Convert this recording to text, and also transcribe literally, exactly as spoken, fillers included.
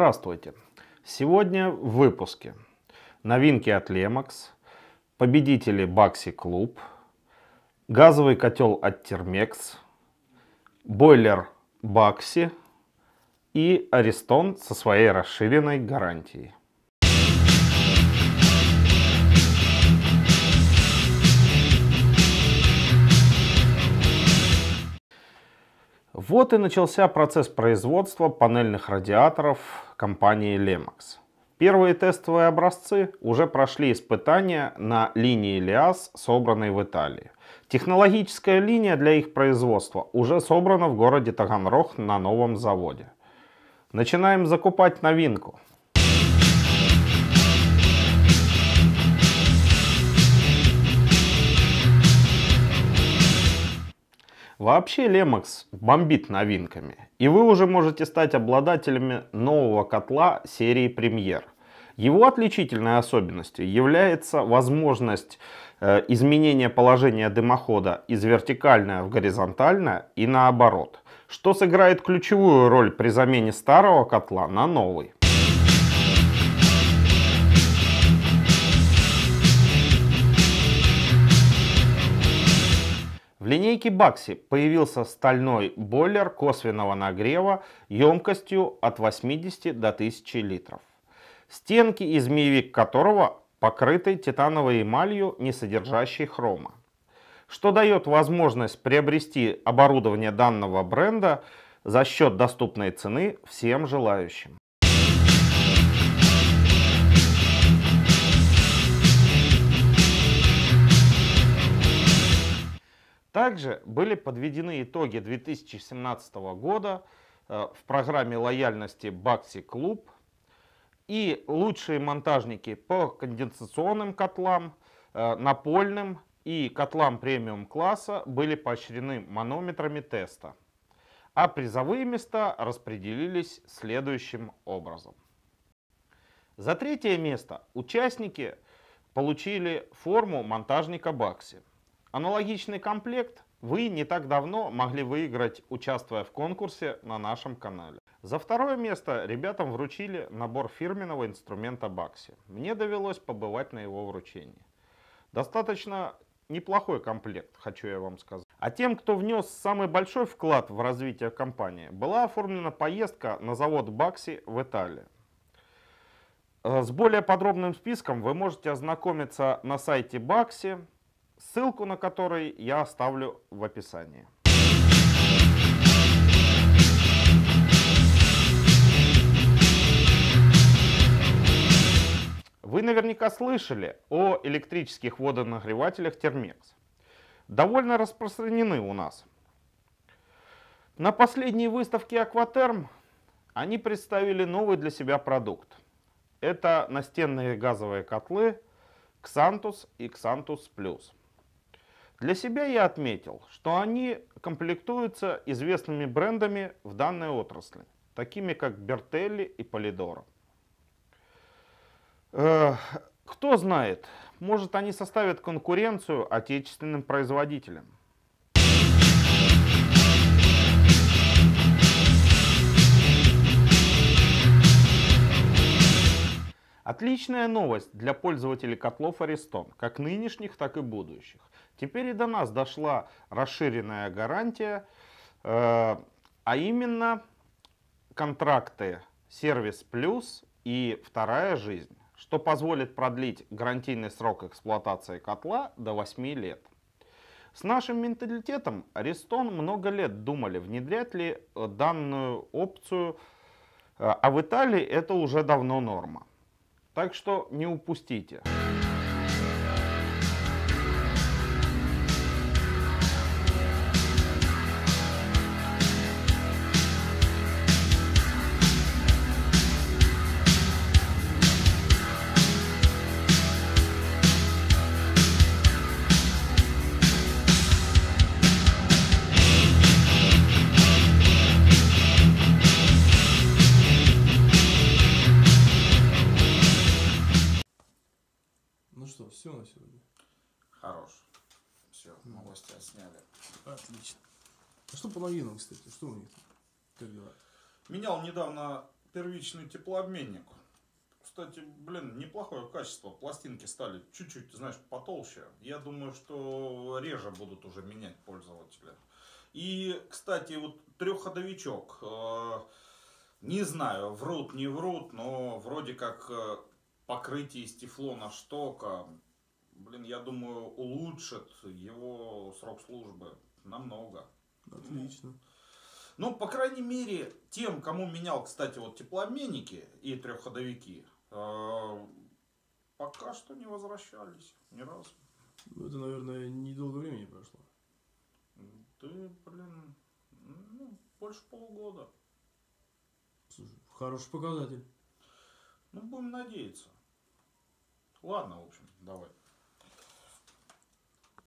Здравствуйте! Сегодня в выпуске новинки от Lemox, победители Baxi Club, газовый котел от Thermex, бойлер Baxi и Ariston со своей расширенной гарантией. Вот и начался процесс производства панельных радиаторов компании Lemox. Первые тестовые образцы уже прошли испытания на линии ЛиАЗ, собранной в Италии. Технологическая линия для их производства уже собрана в городе Таганрог на новом заводе. Начинаем закупать новинку. Вообще Lemox бомбит новинками, и вы уже можете стать обладателями нового котла серии Premier. Его отличительной особенностью является возможность э, изменения положения дымохода из вертикальное в горизонтальное и наоборот, что сыграет ключевую роль при замене старого котла на новый. В линейке Baxi появился стальной бойлер косвенного нагрева емкостью от восьмидесяти до тысячи литров. Стенки и змеевик которого покрыты титановой эмалью, не содержащей хрома, что дает возможность приобрести оборудование данного бренда за счет доступной цены всем желающим. Также были подведены итоги две тысячи семнадцатого года в программе лояльности Baxi Club, и лучшие монтажники по конденсационным котлам, напольным и котлам премиум класса были поощрены манометрами теста, а призовые места распределились следующим образом. За третье место участники получили форму монтажника Baxi. Аналогичный комплект вы не так давно могли выиграть, участвуя в конкурсе на нашем канале. За второе место ребятам вручили набор фирменного инструмента Baxi. Мне довелось побывать на его вручении. Достаточно неплохой комплект, хочу я вам сказать. А тем, кто внес самый большой вклад в развитие компании, была оформлена поездка на завод Baxi в Италии. С более подробным списком вы можете ознакомиться на сайте Baxi, ссылку на который я оставлю в описании. Вы наверняка слышали о электрических водонагревателях Thermex. Довольно распространены у нас. На последней выставке Aquaterm они представили новый для себя продукт. Это настенные газовые котлы Xantus и Xantus Plus. Для себя я отметил, что они комплектуются известными брендами в данной отрасли, такими как Bertelli и Polidoro. Э, кто знает, может они составят конкуренцию отечественным производителям. Отличная новость для пользователей котлов Ariston, как нынешних, так и будущих. Теперь и до нас дошла расширенная гарантия, э, а именно контракты Сервис Плюс и Вторая жизнь, что позволит продлить гарантийный срок эксплуатации котла до восьми лет. С нашим менталитетом Ariston много лет думали, внедрять ли данную опцию, а в Италии это уже давно норма. Так что не упустите. Ну что, все на сегодня? Хорош. Все, новости отсняли. Отлично. А что по новинам, кстати? Что у них? Как дела? Менял недавно первичный теплообменник. Кстати, блин, неплохое качество. Пластинки стали чуть-чуть, знаешь, потолще. Я думаю, что реже будут уже менять пользователи. И, кстати, вот трехходовичок. Э, Не знаю, врут, не врут, но вроде как э, покрытие из тефлона штока, блин, я думаю, улучшит его срок службы намного. Отлично. Ну, по крайней мере, тем, кому менял, кстати, вот теплообменники и трехходовики, э, пока что не возвращались ни разу. Ну, это, наверное, недолго времени прошло. Ты, блин, ну, больше полугода. Слушай, хороший показатель. Ну, будем надеяться. Ладно, в общем, давай.